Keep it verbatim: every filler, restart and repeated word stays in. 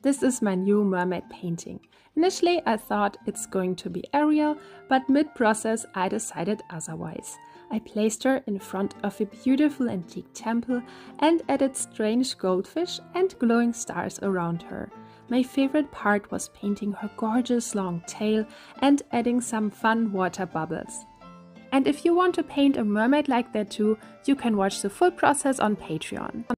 This is my new mermaid painting. Initially I thought it's going to be Ariel, but mid-process I decided otherwise. I placed her in front of a beautiful antique temple and added strange goldfish and glowing stars around her. My favorite part was painting her gorgeous long tail and adding some fun water bubbles. And if you want to paint a mermaid like that too, you can watch the full process on Patreon.